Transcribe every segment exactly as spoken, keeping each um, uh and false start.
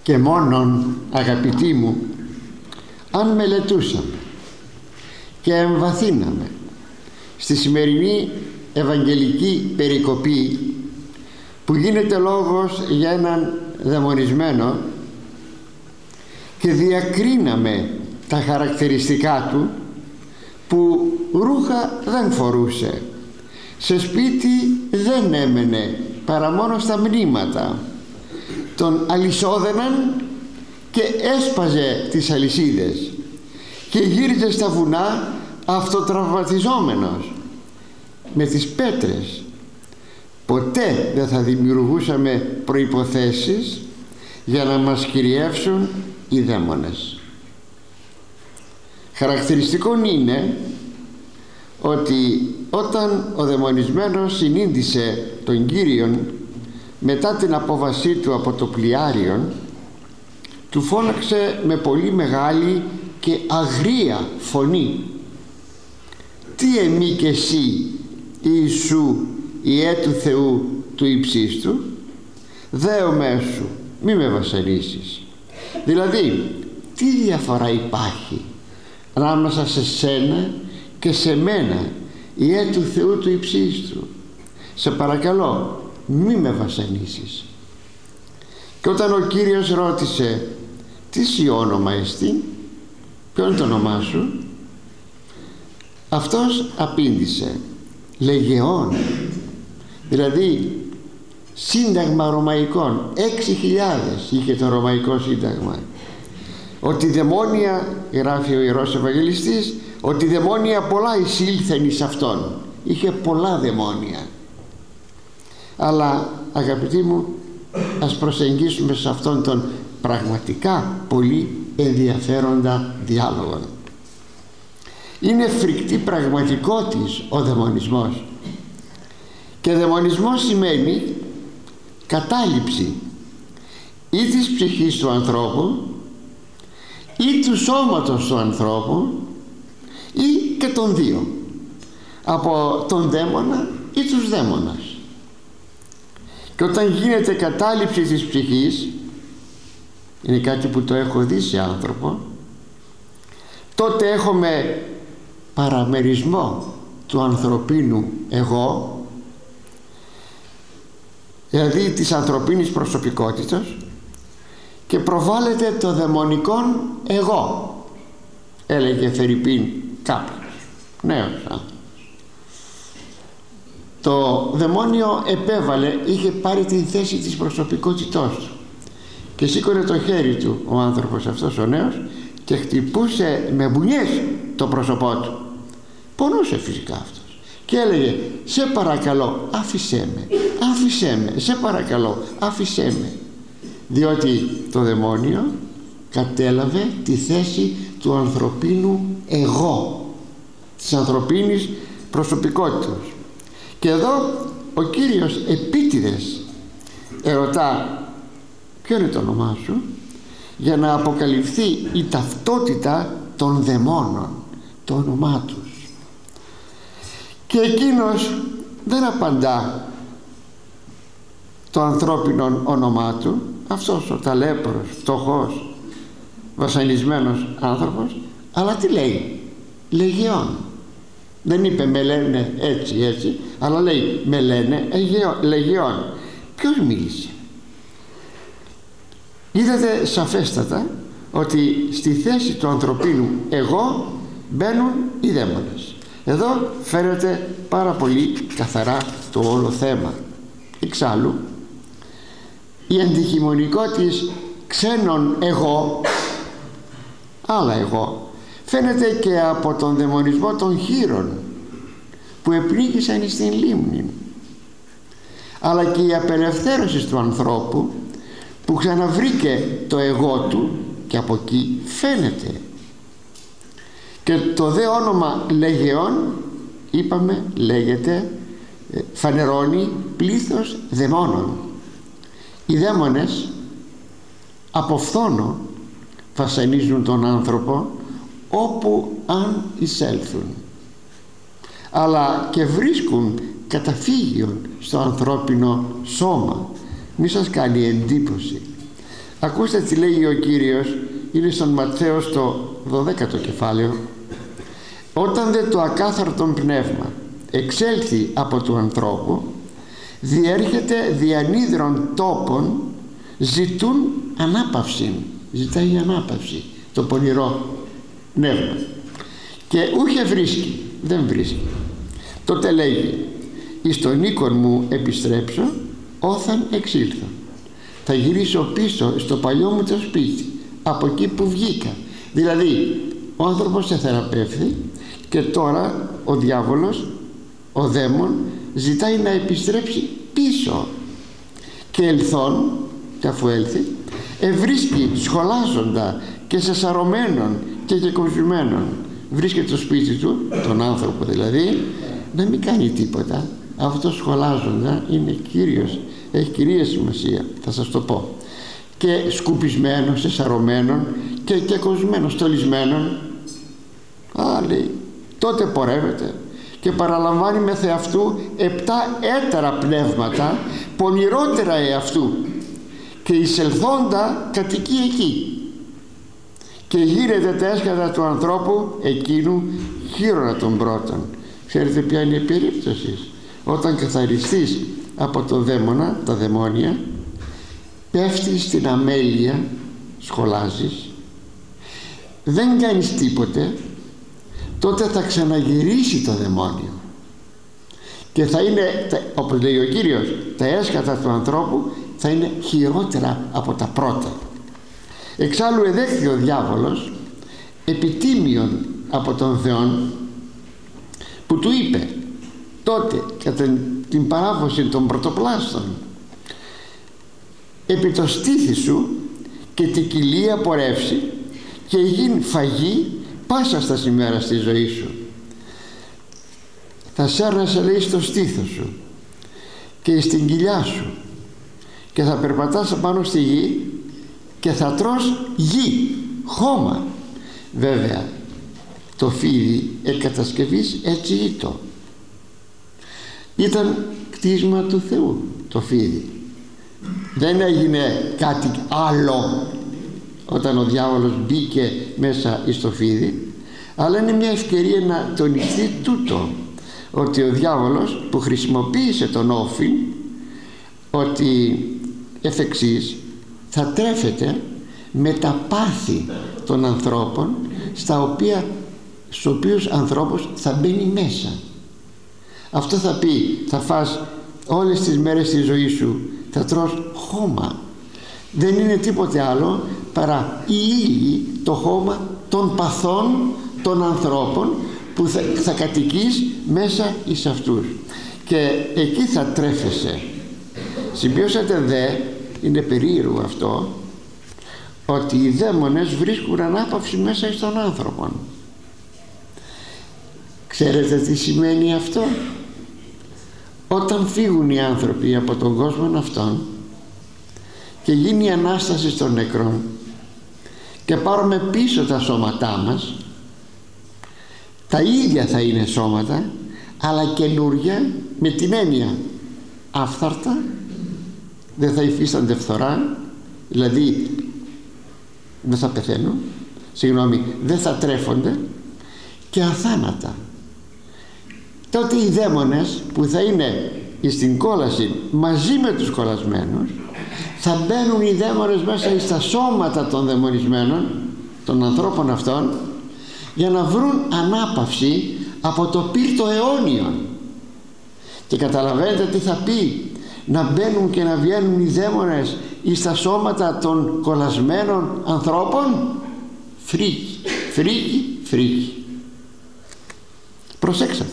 και μόνον, αγαπητοί μου, αν μελετούσαμε και εμβαθύναμε στη σημερινή Ευαγγελική περικοπή που γίνεται λόγος για έναν δαιμονισμένο και διακρίναμε τα χαρακτηριστικά του, που ρούχα δεν φορούσε, σε σπίτι δεν έμενε παρά μόνο στα μνήματα, τον αλυσόδεναν και έσπαζε τις αλυσίδες και γύριζε στα βουνά αυτοτραυματιζόμενος με τις πέτρες. Ποτέ δεν θα δημιουργούσαμε προϋποθέσεις για να μας κυριεύσουν οι δαίμονες. Χαρακτηριστικό είναι ότι όταν ο δαιμονισμένος συνήντησε τον Κύριον μετά την απόβασή του από το πλοιάριον, του φώναξε με πολύ μεγάλη και αγρία φωνή: «Τι εμεί και εσύ, Ιησού, Ιε του Θεού του υψίστου, δέομέ σου, μη με βασανίσεις». Δηλαδή, τι διαφορά υπάρχει ανάμεσα σε σένα και σε μένα, Ιε του Θεού του υψίστου? Σε παρακαλώ, μη με βασανίσεις. Και όταν ο Κύριος ρώτησε: «Τι σοι όνομα εστί, ποιο είναι το όνομά σου?» αυτός απήντησε: «Λεγεών», δηλαδή σύνταγμα ρωμαϊκών. Έξι χιλιάδες είχε το ρωμαϊκό σύνταγμα. Ότι δαιμόνια, γράφει ο Ιερός Ευαγγελιστής, ότι δαιμόνια πολλά εισήλθεν εις αυτόν. Είχε πολλά δαιμόνια. Αλλά αγαπητοί μου, ας προσεγγίσουμε σε αυτόν τον πραγματικά πολύ ενδιαφέροντα διάλογο. Είναι φρικτή πραγματικότης ο δαιμονισμός, και δαιμονισμός σημαίνει κατάληψη ή της ψυχής του ανθρώπου ή του σώματος του ανθρώπου ή και των δύο, από τον δαίμονα ή τους δαίμονας. Και όταν γίνεται κατάληψη της ψυχής, είναι κάτι που το έχω δει σε άνθρωπο, τότε έχουμε παραμερισμό του ανθρωπίνου εγώ, δηλαδή της ανθρωπίνης προσωπικότητας, και προβάλλεται το δαιμονικό εγώ, έλεγε φερειπίν κάποιος νέος άνθρωπος. Το δαιμόνιο επέβαλε, είχε πάρει τη θέση της προσωπικότητός του και σήκωνε το χέρι του ο άνθρωπος αυτός ο νέος και χτυπούσε με μπουνιές το πρόσωπό του. Πονούσε φυσικά αυτός και έλεγε: «Σε παρακαλώ, άφησέ με, άφησέ με, σε παρακαλώ, άφησέ με». Διότι το δαιμόνιο κατέλαβε τη θέση του ανθρωπίνου εγώ, της ανθρωπίνης προσωπικότητας. Και εδώ ο Κύριος επίτηδες ερωτά: «Ποιο είναι το όνομά σου?» για να αποκαλυφθεί η ταυτότητα των δαιμόνων, το όνομά τους. Και εκείνος δεν απαντά το ανθρώπινο όνομά του, αυτός ο ταλέπορος, φτωχός, βασανισμένος άνθρωπος, αλλά τι λέει? Λεγεών. Δεν είπε «με λένε έτσι έτσι», αλλά λέει «με λένε λεγεών». Ποιος μίλησε? Είδατε σαφέστατα ότι στη θέση του ανθρωπίνου εγώ μπαίνουν οι δαίμονες. Εδώ φαίνεται πάρα πολύ καθαρά το όλο θέμα. Εξάλλου, η αντιχημονικότης ξένων εγώ, άλλα εγώ, φαίνεται και από τον δαιμονισμό των χήρων που επνίγησαν στην λίμνη, αλλά και η απελευθέρωση του ανθρώπου που ξαναβρήκε το εγώ του, και από εκεί φαίνεται. Και το δε όνομα Λεγεών, είπαμε, λέγεται, φανερώνει πλήθος δαιμόνων. Οι δαίμονες από φθόνο βασανίζουν τον άνθρωπο όπου αν εισέλθουν, αλλά και βρίσκουν καταφύγιον στο ανθρώπινο σώμα. Μη σας κάνει εντύπωση Ακούστε τι λέει ο Κύριος, είναι στον Ματθαίο στο δωδέκατο κεφάλαιο. Όταν δε το ακάθαρτον πνεύμα εξέλθει από του ανθρώπου, διέρχεται διανύδρων τόπων, ζητούν ανάπαυση. Ζητάει ανάπαυση το πονηρό πνεύμα, και ούχε βρίσκει, δεν βρίσκει. Τότε λέγει, εις τον οίκον μου επιστρέψω, όθαν εξήλθω. Θα γυρίσω πίσω στο παλιό μου το σπίτι, από εκεί που βγήκα. Δηλαδή ο άνθρωπος σε θεραπεύθη και τώρα ο διάβολος, ο δαίμον, ζητάει να επιστρέψει πίσω. Και ελθόν, και αφού έλθει, ευρίσκει σχολάζοντα και σεσαρωμένων και κεκοζημένων. Βρίσκεται στο σπίτι του, τον άνθρωπο δηλαδή, να μην κάνει τίποτα. Αυτό σχολάζοντα είναι κύριος, έχει κυρία σημασία, θα σας το πω. Και σκουπισμένων, σεσαρωμένων και κεκοσμένων, στολισμένων. Α, λέει, τότε πορεύεται και παραλαμβάνει με θεαυτού επτά έτερα πνεύματα, πονηρότερα εαυτού, και εισελθόντα κατοικεί εκεί, και γύρεται τα έσχατα του ανθρώπου εκείνου χείρονα των πρώτων. Ξέρετε ποια είναι η περίπτωση? Όταν καθαριστείς από το δαίμονα, τα δαιμόνια, πέφτεις στην αμέλεια, σχολάζεις, δεν κάνεις τίποτε, τότε θα ξαναγυρίσει το δαιμόνιο και θα είναι, όπως λέει ο Κύριος, τα έσχατα του ανθρώπου θα είναι χειρότερα από τα πρώτα. Εξάλλου εδέχθη ο διάβολος επιτίμιον από τον Θεόν, που του είπε τότε κατά την παράδοση των πρωτοπλάστων, επί το στήθι σου και την κοιλία πορεύσει και γίνει φαγή πάσα στα ημέρα στη ζωή σου. Θα σέρνεσαι, λέει, στο στήθος σου και στην κοιλιά σου και θα περπατάς πάνω στη γη και θα τρως γη, χώμα. Βέβαια το φίδι εκατασκευής έτσι ήτο. Ήταν κτίσμα του Θεού το φίδι, δεν έγινε κάτι άλλο όταν ο διάβολος μπήκε μέσα στο φίδι, αλλά είναι μια ευκαιρία να τονιστεί τούτο, ότι ο διάβολος που χρησιμοποίησε τον όφιν, ότι εφ' εξής θα τρέφεται με τα πάθη των ανθρώπων, στα οποία, στους οποίους ανθρώπους θα μπαίνει μέσα. Αυτό θα πει, θα φας όλες τις μέρες της ζωής σου, θα τρως χώμα. Δεν είναι τίποτε άλλο παρά η ύλη, το χώμα των παθών των ανθρώπων που θα, θα κατοικείς μέσα εις αυτούς, και εκεί θα τρέφεσαι. Συμπιώσατε δε, είναι περίεργο αυτό, ότι οι δαίμονες βρίσκουν ανάπαυση μέσα στον άνθρωπο. Ξέρετε τι σημαίνει αυτό? Όταν φύγουν οι άνθρωποι από τον κόσμο αυτόν και γίνει η Ανάσταση των νεκρών και πάρουμε πίσω τα σώματά μας, τα ίδια θα είναι σώματα, αλλά καινούρια, με την έννοια άφθαρτα, δεν θα υφίστανται φθορά, δηλαδή δεν θα πεθαίνουν, συγγνώμη, δεν θα τρέφονται, και αθάνατα. Τότε οι δαίμονες που θα είναι στην κόλαση μαζί με τους κολλασμένους, θα μπαίνουν οι δαίμονες μέσα στα σώματα των δαιμονισμένων, των ανθρώπων αυτών, για να βρουν ανάπαυση από το πύρτο αιώνιον. Και καταλαβαίνετε τι θα πει να μπαίνουν και να βγαίνουν οι δαίμονες στα σώματα των κολλασμένων ανθρώπων? Φρίκι, φρίκι, φρίκι. Προσέξατε.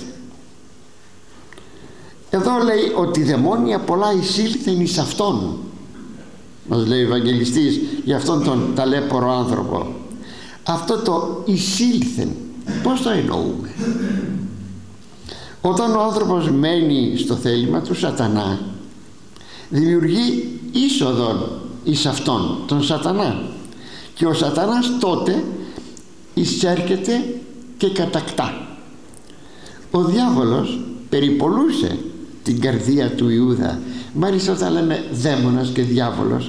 Εδώ λέει ότι δαιμόνια πολλά εισήλθεν εις αυτόν, μας λέει ο Ευαγγελιστής για αυτόν τον ταλέπορο άνθρωπο. Αυτό το εισήλθεν πώς το εννοούμε? Όταν ο άνθρωπος μένει στο θέλημα του σατανά, δημιουργεί είσοδον εις αυτόν τον σατανά, και ο σατανάς τότε εισέρχεται και κατακτά. Ο διάβολος περιπολούσε την καρδία του Ιούδα. Μάλιστα όταν λέμε δαίμονας και διάβολος,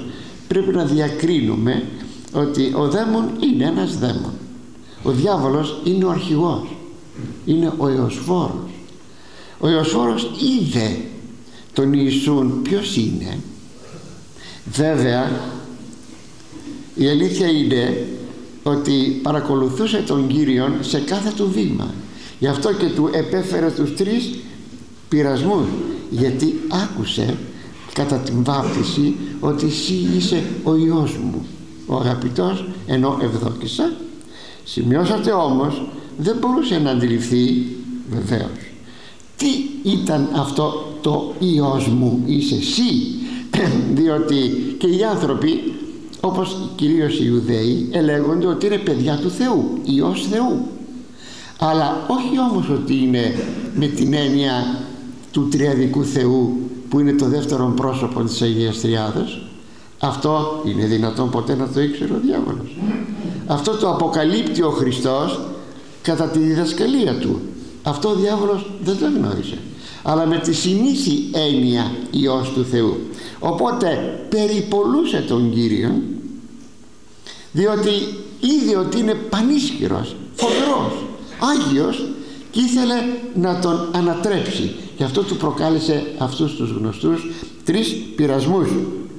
πρέπει να διακρίνουμε ότι ο δαίμον είναι ένας δαίμον. Ο διάβολος είναι ο αρχηγός, είναι ο Ιωσφόρος. Ο Ιωσφόρος είδε τον Ιησούν ποιος είναι. Βέβαια η αλήθεια είναι ότι παρακολουθούσε τον Κύριον σε κάθε του βήμα. Γι' αυτό και του επέφερε τους τρεις πειρασμούς, γιατί άκουσε κατά την βάπτιση ότι εσύ είσαι ο Υιός μου, ο αγαπητός, ενώ ευδόκησα. Σημειώσατε όμως, δεν μπορούσε να αντιληφθεί βεβαίως τι ήταν αυτό το Υιός μου, είσαι εσύ, διότι και οι άνθρωποι, όπως κυρίως οι Ιουδαίοι, ελέγονται ότι είναι παιδιά του Θεού, Υιός Θεού, αλλά όχι όμως ότι είναι με την έννοια του τριαδικού Θεού που είναι το δεύτερο πρόσωπο της Αγίας Τριάδος. Αυτό είναι δυνατόν ποτέ να το ήξερε ο διάβολος? Αυτό το αποκαλύπτει ο Χριστός κατά τη διδασκαλία του. Αυτό ο διάβολος δεν το γνώρισε, αλλά με τη συνήθη έννοια Υιός του Θεού. Οπότε περιπολούσε τον Κύριον, διότι είδε ότι είναι πανίσχυρος, φοβερός, Άγιος, και ήθελε να τον ανατρέψει. Γι' αυτό του προκάλεσε αυτούς τους γνωστούς τρεις πειρασμούς.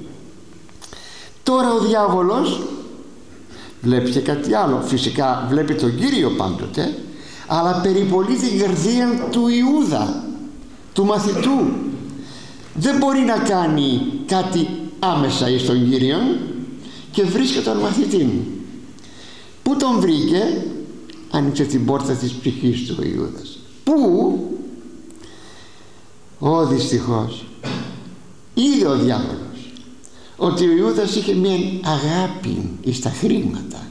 Τώρα ο διάβολος βλέπει και κάτι άλλο. Φυσικά βλέπει τον Κύριο πάντοτε, αλλά περιπολεί την καρδία του Ιούδα, του μαθητού. Δεν μπορεί να κάνει κάτι άμεσα εις τον Κύριον και βρίσκει τον μαθητή. Πού τον βρήκε? Άνοιξε την πόρτα της ψυχής του ο Ιούδας. Πού? Ω, δυστυχώς είδε ο διάβολος ότι ο Ιούδας είχε μια αγάπη εις τα χρήματα,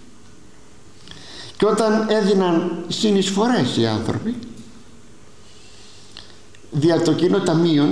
και όταν έδιναν συνεισφορές οι άνθρωποι δια το κοινό ταμείον,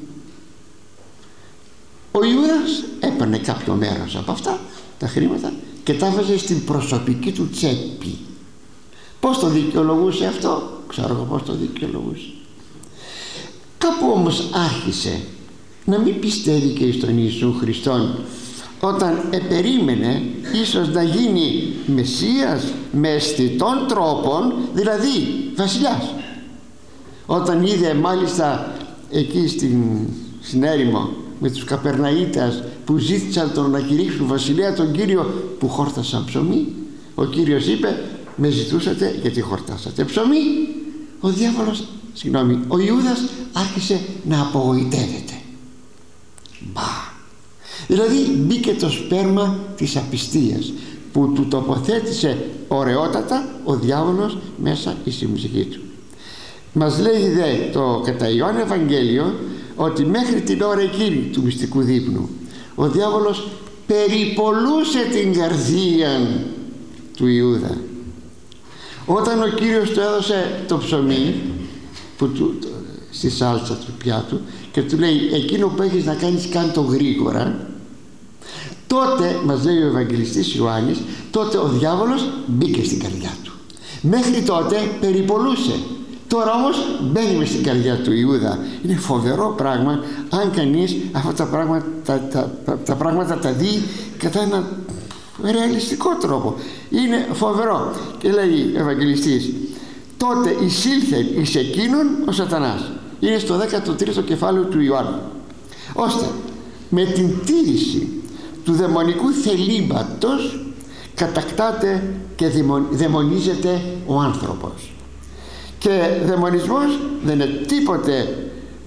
ο Ιούδας έπαιρνε κάποιο μέρος από αυτά τα χρήματα και τα έβαζε στην προσωπική του τσέπη. Πώς το δικαιολογούσε αυτό? Ξέρω εγώ πώς το δικαιολογούσε. Κάπου όμως άρχισε να μην πιστεύει και στον Ιησού Χριστόν, όταν επερίμενε ίσως να γίνει Μεσσίας με αισθητών τρόπων, δηλαδή βασιλιάς. Όταν είδε μάλιστα εκεί στην, στην έρημο με τους Καπερναΐτας που ζήτησαν τον να κηρύξουν βασιλεία τον Κύριο, που χόρτασαν ψωμί, ο Κύριος είπε, με ζητούσατε γιατί χορτάσατε ψωμί. Ο διάβολος, συγγνώμη, ο Ιούδας άρχισε να απογοητεύεται. Μπα! Δηλαδή μπήκε το σπέρμα της απιστίας που του τοποθέτησε ωραιότατα ο διάβολος μέσα στην ψυχή του. Μας λέει δε το κατά Ιωάννη Ευαγγέλιο ότι μέχρι την ώρα εκείνη του μυστικού δείπνου ο διάβολος περιπολούσε την καρδία του Ιούδα. Όταν ο Κύριος του έδωσε το ψωμί που του, το, στη σάλτσα του πιάτου και του λέει, εκείνο που έχεις να κάνεις κάνε το γρήγορα, τότε, μας λέει ο Ευαγγελιστής Ιωάννης, τότε ο διάβολος μπήκε στην καρδιά του. Μέχρι τότε περιπολούσε, τώρα όμως μπαίνει μες στην καρδιά του Ιούδα. Είναι φοβερό πράγμα αν κανείς αυτά τα πράγματα τα, τα, τα, τα πράγματα τα δει κατά ένα ρεαλιστικό τρόπο. Είναι φοβερό. Και λέει ο Ευαγγελιστής, τότε εισήλθε εις εκείνον ο Σατανάς. Είναι στο δέκατο τρίτο κεφάλαιο του Ιωάννου. Ώστε με την τήρηση του δαιμονικού θελήματος κατακτάται και δαιμονίζεται ο άνθρωπος. Και δαιμονισμός δεν είναι τίποτε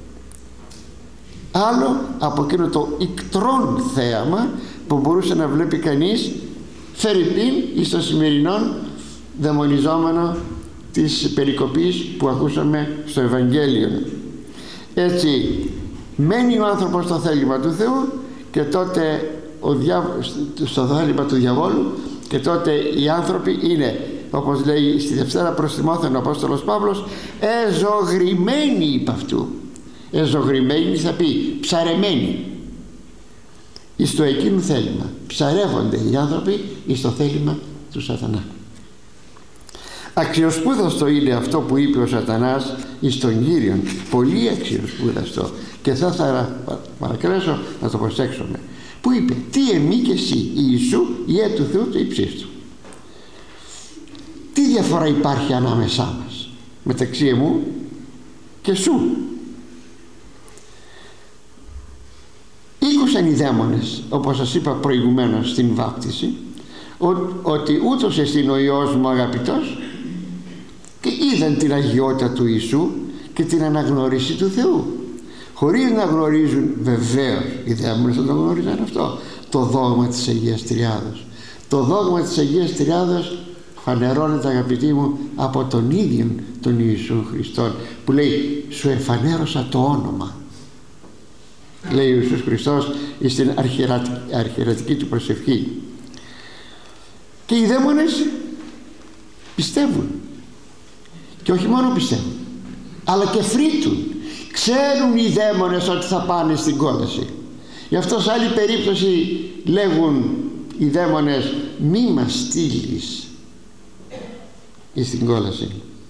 άλλο από εκείνο το ικτρόν θέαμα που μπορούσε να βλέπει κανείς φερειπίν εις το σημερινό δαιμονιζόμενο της περικοπής που ακούσαμε στο Ευαγγέλιο. Έτσι μένει ο άνθρωπος στο θέλημα του Θεού και τότε ο διά... στο θέλημα του διαβόλου, και τότε οι άνθρωποι είναι, όπως λέει στη Δευτέρα προς Τιμόθεον ο Απόστολος Παύλος, εζωγρημένοι υπ' αυτού. Εζωγρημένοι θα πει ψαρεμένοι εις το εκείνου θέλημα. Ψαρεύονται οι άνθρωποι εις το θέλημα του Σατανά. Αξιοσπούδαστο είναι αυτό που είπε ο Σατανάς εις τον Κύριον, πολύ αξιοσπούδαστο, και θα ήθελα παρακαλέσω να το προσέξουμε. που είπε τι εμεί και εσύ Ιησού Ιε του Θεού του υψίστου. Τι διαφορά υπάρχει ανάμεσά μας, μεταξύ εμού και σου? Ήκουσαν οι δαίμονες, όπως σας είπα προηγουμένως στην βάπτιση, ότι ούτως εστίν ο Υιός μου αγαπητός, και είδαν την αγιότητα του Ιησού και την αναγνώριση του Θεού, χωρίς να γνωρίζουν, βεβαίως οι δαίμονες δεν το γνωρίζαν αυτό, το δόγμα της Αγίας Τριάδος. Το δόγμα της Αγίας Τριάδος φανερώνεται, αγαπητοί μου, από τον ίδιο τον Ιησού Χριστόν, που λέει σου εφανέρωσα το όνομα, λέει ο Ιησούς Χριστός στην αρχιερατική, αρχιερατική του προσευχή. Και οι δαίμονες πιστεύουν, και όχι μόνο πιστεύουν αλλά και φρύτουν. Ξέρουν οι δαίμονες ότι θα πάνε στην κόλαση. Γι' αυτό σε άλλη περίπτωση λέγουν οι δαίμονες μη μας στείλεις στην κόλαση,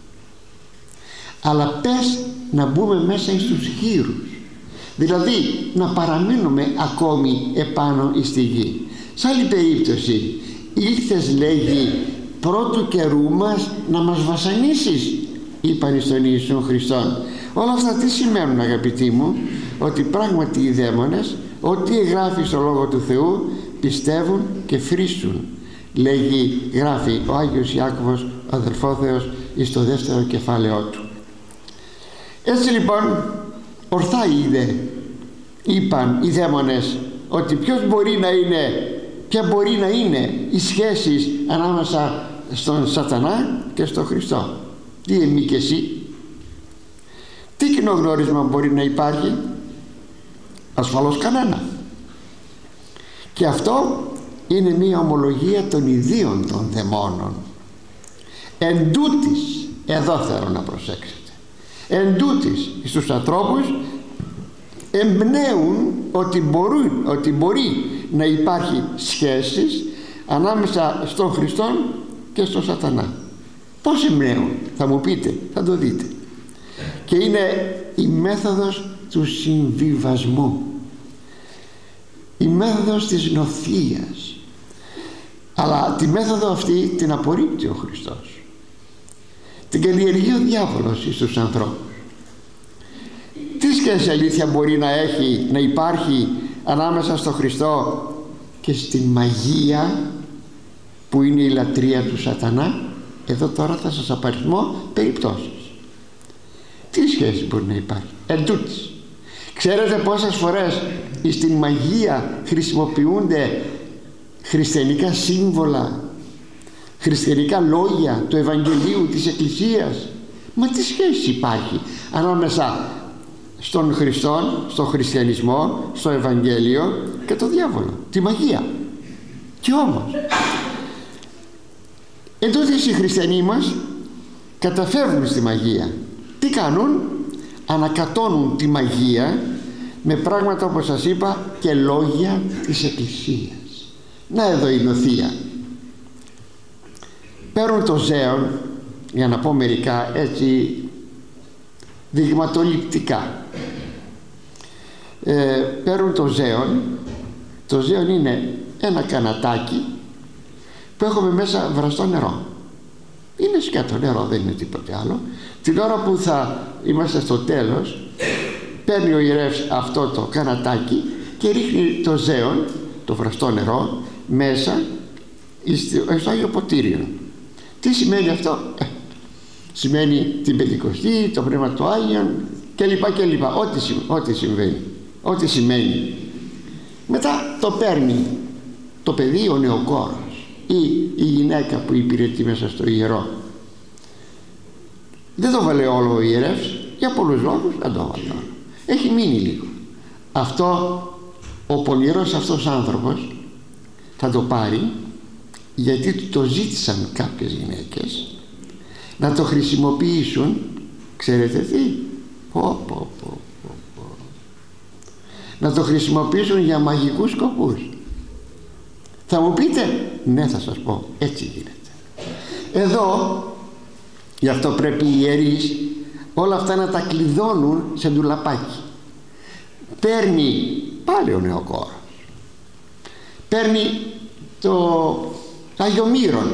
αλλά πες να μπούμε μέσα στους γύρους, δηλαδή να παραμείνουμε ακόμη επάνω στη γη. Σε άλλη περίπτωση ήλθες, λέγει, πρώτου καιρού μας να μας βασανίσεις, είπαν στον Ιησού Χριστόν. Όλα αυτά τι σημαίνουν, αγαπητοί μου? Ότι πράγματι οι δαίμονες ό,τι γράφει στο Λόγο του Θεού πιστεύουν και φρίστουν. Λέγει, γράφει ο Άγιος Ιάκωβος, ο αδελφόθεος, εις το δεύτερο κεφάλαιό του. Έτσι λοιπόν ορθά είδε, είπαν οι δαίμονες, ότι ποιος μπορεί να είναι, ποια μπορεί να είναι οι σχέσεις ανάμεσα στον Σατανά και στον Χριστό. Τι εμεί και εσύ? Τι κοινό γνώρισμα μπορεί να υπάρχει? Ασφαλώς κανένα. Και αυτό είναι μία ομολογία των ιδίων των δαιμόνων. Εν τούτης, εδώ θέλω να προσέξετε, εν τούτης στους ανθρώπους εμπνέουν ότι, μπορούν, ότι μπορεί να υπάρχει σχέσεις ανάμεσα στον Χριστό και στον Σατανά. Πώς εμπνέουν? Θα μου πείτε, θα το δείτε. Και είναι η μέθοδος του συμβιβασμού, η μέθοδος της νοθείας. Αλλά τη μέθοδο αυτή την απορρίπτει ο Χριστός, την καλλιεργεί ο διάβολος στους ανθρώπους. Τι σχέση αλήθεια μπορεί να έχει, να υπάρχει ανάμεσα στο Χριστό και στην μαγεία που είναι η λατρεία του Σατανά? Εδώ τώρα θα σας απαριθμώ περιπτώσεις. Τι σχέση μπορεί να υπάρχει? Εν τούτης, ξέρετε πόσες φορές στην μαγεία χρησιμοποιούνται χριστιανικά σύμβολα, χριστιανικά λόγια του Ευαγγελίου της Εκκλησίας? Μα τι σχέση υπάρχει ανάμεσα στον Χριστό, στον χριστιανισμό, στο Ευαγγέλιο και το διάβολο, τη μαγεία? Και όμως εντούτοις οι χριστιανοί μας καταφεύγουν στη μαγεία. Τι κάνουν? Ανακατώνουν τη μαγεία με πράγματα, όπως σας είπα, και λόγια της Εκκλησίας. Να εδώ η νοθεία. Παίρνουν το ζέον, για να πω μερικά έτσι δειγματοληπτικά, ε, παίρνουν το ζέον. Το ζέον είναι ένα κανατάκι που έχουμε μέσα βραστό νερό. Είναι σκέτο νερό, δεν είναι τίποτε άλλο. Την ώρα που θα είμαστε στο τέλος, παίρνει ο ιερεύς αυτό το κανατάκι και ρίχνει το ζέον, το βραστό νερό, μέσα στο Άγιο Ποτήριο. Τι σημαίνει αυτό? Ε, σημαίνει την Πεντηκοστή, το Πνεύμα του Άγιον κλπ κλπ. Ό,τι, ό,τι συμβαίνει, ό,τι σημαίνει. Μετά το παίρνει το παιδί, ο νεοκόρος ή η γυναίκα που υπηρετεί μέσα στο ιερό. Δεν το βάλε όλο ο ιερεύς, για πολλούς λόγους δεν το βάλε όλο. Έχει μείνει λίγο. Αυτό ο πονηρός αυτός άνθρωπος θα το πάρει, γιατί το ζήτησαν κάποιες γυναίκες να το χρησιμοποιήσουν. Ξέρετε τι? Πω, πω, πω, πω, πω. Να το χρησιμοποιήσουν για μαγικούς σκοπούς. Θα μου πείτε, ναι, θα σας πω, έτσι γίνεται. Εδώ γι' αυτό πρέπει οι ιερείς όλα αυτά να τα κλειδώνουν σε ντουλαπάκι. Παίρνει πάλι ο νεοκόρος παίρνει το Άγιο Μύρον,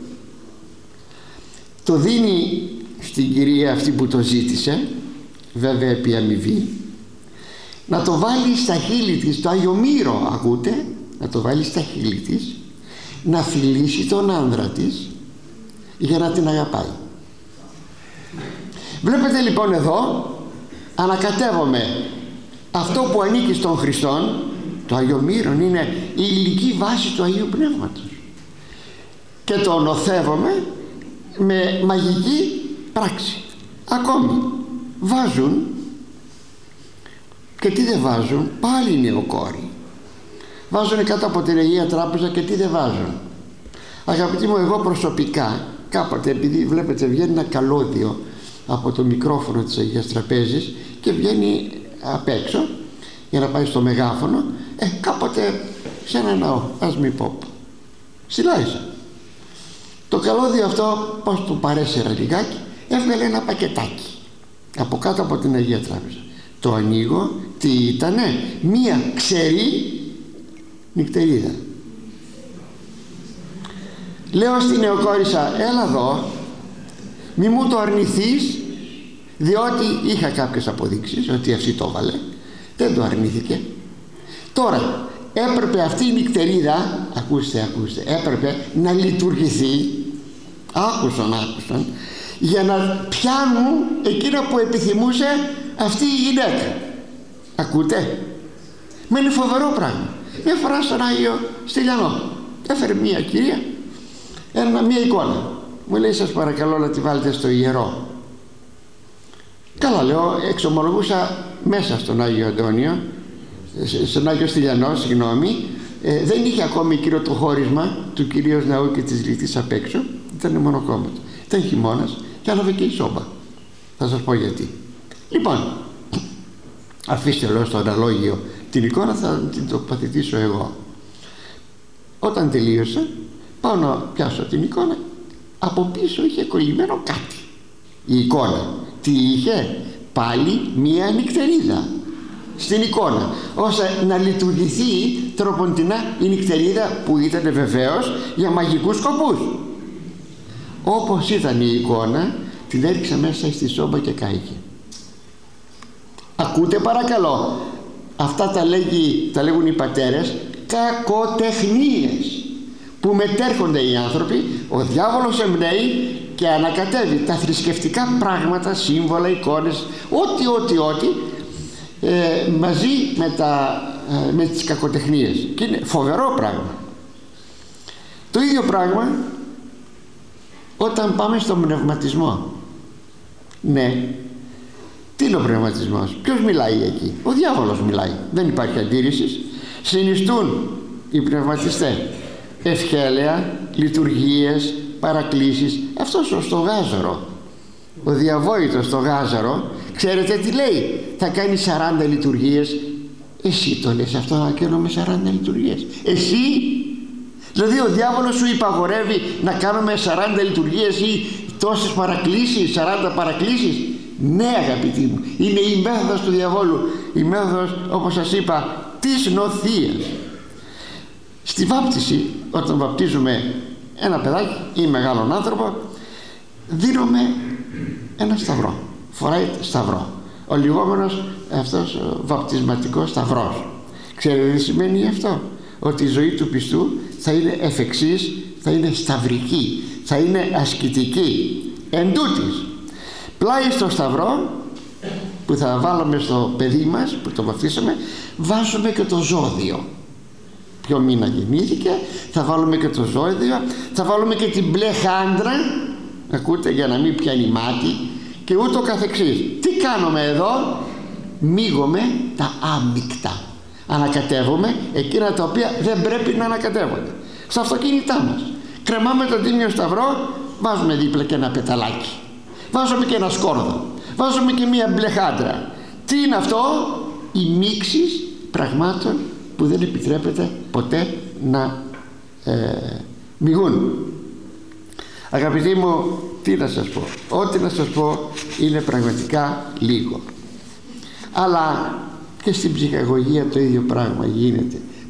το δίνει στην κυρία αυτή που το ζήτησε, βέβαια επί αμοιβή, να το βάλει στα χείλη της, το Άγιο Μύρο, ακούτε, να το βάλει στα χείλη της, να φιλήσει τον άνδρα της για να την αγαπάει. Βλέπετε λοιπόν εδώ, ανακατεύομαι αυτό που ανήκει στον Χριστόν, το Άγιο Μύρον είναι η υλική βάση του Αγίου Πνεύματος, και το ονοθεύομαι με μαγική πράξη. Ακόμη βάζουν, και τι δεν βάζουν, πάλι νεοκόροι βάζουν κάτω από την Αγία Τράπεζα, και τι δεν βάζουν. Αγαπητοί μου, εγώ προσωπικά κάποτε, επειδή βλέπετε βγαίνει ένα καλώδιο από το μικρόφωνο της Αγίας Τραπέζης και βγαίνει απ' έξω για να πάει στο μεγάφωνο, ε, κάποτε σε ένα ναό, ας μην πω, στη Λάρισα, το καλώδιο αυτό, πως του παρέσυρα λιγάκι, έβγαλε ένα πακετάκι από κάτω από την Αγία Τράπεζα. Το ανοίγω, τι ήτανε? Μία ξερή νυχτερίδα. Λέω στην νεοκόρησα, έλα εδώ, μη μου το αρνηθείς, διότι είχα κάποιες αποδείξεις ότι αυτή το έβαλε. Δεν το αρνήθηκε. Τώρα έπρεπε αυτή η νυχτερίδα, ακούστε, ακούστε, έπρεπε να λειτουργηθεί, άκουσαν, άκουσαν, για να πιάνουν εκείνα που επιθυμούσε αυτή η γυναίκα. Ακούτε? Με είναι φοβερό πράγμα. Μια φορά στον Άγιο Στυλιανό έφερε μια κυρία ένα, μια εικόνα, μου λέει, σας παρακαλώ να τη βάλετε στο ιερό. Καλά, λέω, εξομολογούσα μέσα στον Άγιο Αντώνιο, στον Άγιο Στυλιανό, συγγνώμη, ε, δεν είχε ακόμη κύριο το χώρισμα του κυρίως ναού και της λιτής απ' έξω, ήταν μονοκόμματο, ήταν χειμώνας και άναβε και η σόμπα. Θα σας πω γιατί. Λοιπόν, αφήστε, λέω, στο αναλόγιο την εικόνα, θα την τοποθετήσω εγώ. Όταν τελείωσα, πάω να πιάσω την εικόνα, από πίσω είχε κολλημένο κάτι. Η εικόνα τι είχε? Πάλι μία νυχτερίδα στην εικόνα, ώστε να λειτουργηθεί τροποντινά η νυχτερίδα, που ήταν βεβαίως για μαγικούς σκοπούς. Όπως ήταν η εικόνα, την έριξα μέσα στη σόμπα και κάηκε. Ακούτε παρακαλώ? Αυτά τα, λέγει, τα λέγουν οι πατέρες κακοτεχνίες που μετέρχονται οι άνθρωποι. Ο διάβολος εμπνέει και ανακατεύει τα θρησκευτικά πράγματα, σύμβολα, εικόνες, ό,τι, ό,τι, ό,τι ε, μαζί με, τα, ε, με τις κακοτεχνίες, και είναι φοβερό πράγμα. Το ίδιο πράγμα όταν πάμε στον πνευματισμό. Ναι, τι είναι ο πνευματισμός? Ποιος μιλάει εκεί? Ο διάβολος μιλάει, δεν υπάρχει αντίρρηση. Συνιστούν οι πνευματιστές ευχέλαια, λειτουργίες, παρακλήσεις. Αυτός ο στο γάζαρο, ο διαβόητος στο γάζαρο, ξέρετε τι λέει? Θα κάνει σαράντα λειτουργίες. Εσύ το λες αυτό, να κάνουμε σαράντα λειτουργίες? Εσύ? Δηλαδή ο διάβολος σου υπαγορεύει να κάνουμε σαράντα λειτουργίες ή τόσες παρακλήσεις, σαράντα παρακλήσεις? Ναι, αγαπητοί μου, είναι η μέθοδος του διαβόλου, η μέθοδος, όπως σας είπα, της νοθείας. Στη βάπτιση, όταν βαπτίζουμε ένα παιδάκι ή μεγάλον άνθρωπο, δίνουμε ένα σταυρό, φοράει σταυρό, ο λιγόμενος αυτός ο βαπτισματικός σταυρός. Ξέρετε τι σημαίνει αυτό? Ότι η ζωή του πιστού θα είναι εφ' εξής, θα είναι σταυρική, θα είναι ασκητική. Εν τούτης, πλάι στο σταυρό που θα βάλουμε στο παιδί μας, που το βαφτίσαμε, βάζουμε και το ζώδιο. Ποιο μήνα γεννήθηκε, θα βάλουμε και το ζώδιο, θα βάλουμε και την μπλε χάντρα, ακούτε, για να μην πιάνει μάτι, και ούτω καθεξής. Τι κάνουμε εδώ? Μίγουμε τα άμικτα, ανακατεύουμε εκείνα τα οποία δεν πρέπει να ανακατεύονται. Στα αυτοκίνητά μας κρεμάμε τον Τίμιο Σταυρό, βάζουμε δίπλα και ένα πεταλάκι, βάζουμε και ένα σκόρδο, βάζουμε και μία μπλε χάντρα. Τι είναι αυτό? Οι μίξεις πραγμάτων που δεν επιτρέπεται ποτέ να ε, μιγούν. Αγαπητοί μου, τι να σας πω? Ό,τι να σας πω είναι πραγματικά λίγο. Αλλά και στην ψυχαγωγία το ίδιο πράγμα γίνεται.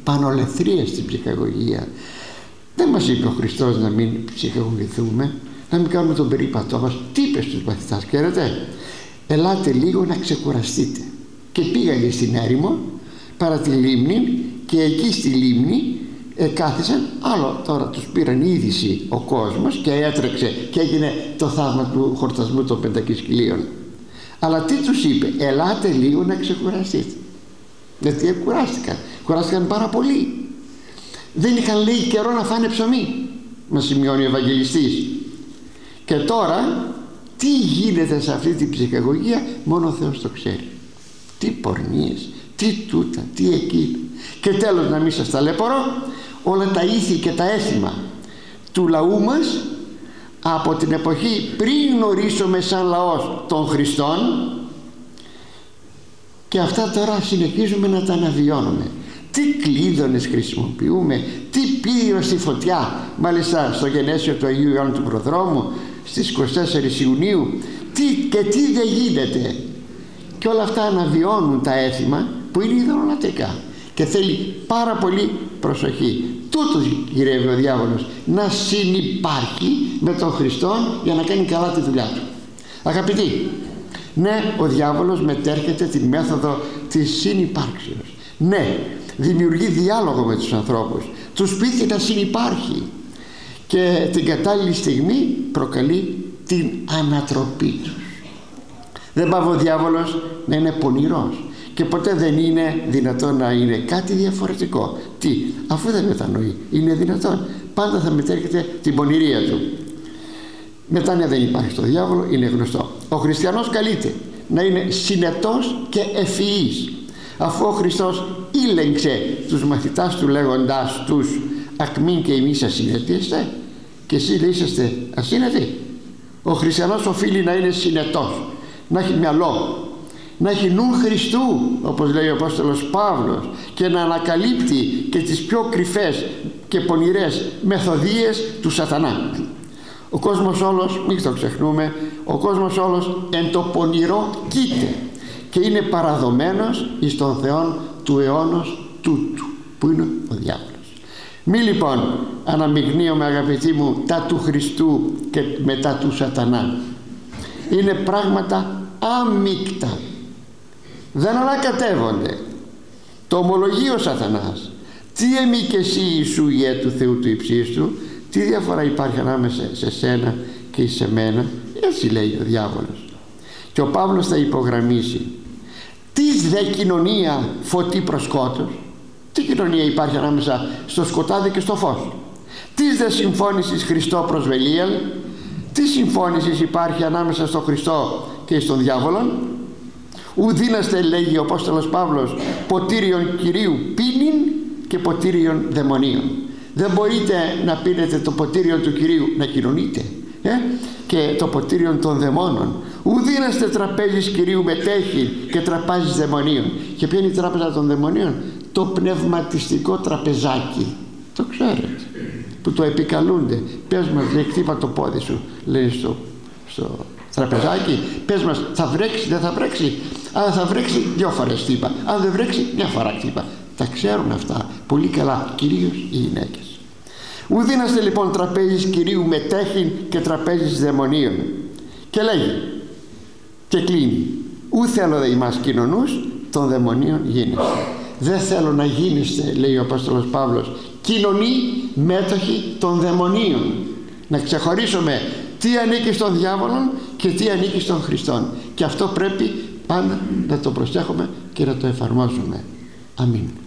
πανολεθρία στην ψυχαγωγία. Δεν μας είπε ο Χριστός να μην ψυχαγωγηθούμε, να μην κάνουμε τον περίπατό μας. Τι είπε στους μαθητάς, ξέρετε? Ελάτε λίγο να ξεκουραστείτε. Και πήγανε στην έρημο παρά τη λίμνη, και εκεί στη λίμνη ε, κάθισαν. Άλλο τώρα τους πήραν είδηση ο κόσμος και έτρεξε και έγινε το θαύμα του χορτασμού των πεντακισκυλίων. Αλλά τι τους είπε? Ελάτε λίγο να ξεκουραστείτε. Γιατί κουράστηκαν, κουράστηκαν πάρα πολύ. Δεν είχαν, λέει, καιρό να φάνε ψωμί, μας σημειώνει ο Ευαγγελιστής. Και τώρα τι γίνεται σε αυτή την ψυχαγωγία, μόνο ο Θεός το ξέρει. Τι πορνίες, τι τούτα, τι εκείνα. Και τέλος, να μην σας ταλαιπωρώ, όλα τα ήθη και τα έθιμα του λαού μας από την εποχή πριν γνωρίσουμε σαν λαός των Χριστών, και αυτά τώρα συνεχίζουμε να τα αναβιώνουμε. Τι κλείδωνες χρησιμοποιούμε, τι πύριο στη φωτιά. Μάλιστα στο γενέσιο του Αγίου Ιωάννου του Προδρόμου στις είκοσι τέσσερις Ιουνίου, τι και τι δεν γίνεται. Και όλα αυτά αναβιώνουν τα έθιμα που είναι ιδωλολατρικά και θέλει πάρα πολύ προσοχή. Τούτος γυρεύει ο διάβολος, να συνυπάρχει με τον Χριστό για να κάνει καλά τη δουλειά του. Αγαπητοί, ναι, ο διάβολος μετέρχεται τη μέθοδο της συνυπάρξεως. Ναι, δημιουργεί διάλογο με τους ανθρώπους, τους πείθει να συνυπάρχει, και την κατάλληλη στιγμή προκαλεί την ανατροπή τους. Δεν πάει ο διάβολος να είναι πονηρός, και ποτέ δεν είναι δυνατόν να είναι κάτι διαφορετικό. Τι, αφού δεν μετανοεί, είναι δυνατόν? Πάντα θα μετέρχεται την πονηρία του. Μετά, ναι, δεν υπάρχει στο διάβολο, είναι γνωστό. Ο χριστιανός καλείται να είναι συνετός και ευφυής, αφού ο Χριστός ήλεγξε τους μαθητάς του λέγοντάς τους «Ακμήν και εμείς ασύνετοι είστε», και εσείς είσαστε ασύνετοι. Ο χριστιανός οφείλει να είναι συνετός, να έχει μυαλό, να έχει νου Χριστού, όπως λέει ο Απόστολος Παύλος, και να ανακαλύπτει και τις πιο κρυφές και πονηρές μεθοδίες του σατανά. Ο κόσμος όλος, μην το ξεχνούμε, ο κόσμος όλος εν το πονηρό κοίται και είναι παραδομένος εις τον Θεόν του αιώνος τούτου, που είναι ο διάβολος. Μη λοιπόν αναμειγνύομαι, αγαπητοί μου, τα του Χριστού και μετά του σατανά. Είναι πράγματα άμικτα, δεν ανακατεύονται. Το ομολογεί ο σατανάς. Τι εμεί και εσύ, Ιησού, Υιέ του Θεού του υψίστου, τι διαφορά υπάρχει ανάμεσα σε σένα και σε μένα? Έτσι λέει ο διάβολος. Και ο Παύλος θα υπογραμμίσει, τι δε κοινωνία φωτί προς σκότος? Τι κοινωνία υπάρχει ανάμεσα στο σκοτάδι και στο φως? Τι δε συμφώνησης Χριστό προς Βελίαλ? Τι συμφώνησης υπάρχει ανάμεσα στο Χριστό και στον διάβολον? Ουδίναστε, λέγει ο Απόστολος Παύλος, ποτήριον Κυρίου πίνειν και ποτήριον δαιμονίων. Δεν μπορείτε να πίνετε το ποτήριο του Κυρίου να κοινωνείτε ε? και το ποτήριο των δαιμόνων. Ουδίναστε τραπέζις Κυρίου μετέχει και τραπάζεις δαιμονίων. Και ποια είναι η τράπεζα των δαιμονίων? Το πνευματιστικό τραπεζάκι, το ξέρετε, που το επικαλούνται. Πες μας, λέει, χτύπα το πόδι σου, λέει στο, στο τραπεζάκι, πες μας, θα βρέξει, δεν θα βρέξει? Αν θα βρέξει, δυο φορές χτύπα, αν δεν βρέξει, μια φορά χτύπα. Τα ξέρουν αυτά πολύ καλά, κυρίως οι γυναίκες. Ουδίναστε λοιπόν τραπέζις Κυρίου μετέχειν και τραπέζις δαιμονίων. Και λέγει και κλείνει, ου θέλω δε ημάς κοινωνούς των δαιμονίων γίνεστε. Δεν θέλω να γίνεστε, λέει ο Απόστολος Παύλος, κοινωνοί μέτοχοι των δαιμονίων. Να ξεχωρίσουμε τι ανήκει στον διάβολο και τι ανήκει στον Χριστόν. Και αυτό πρέπει πάντα να το προσέχουμε και να το εφαρμόσουμε. Αμήν.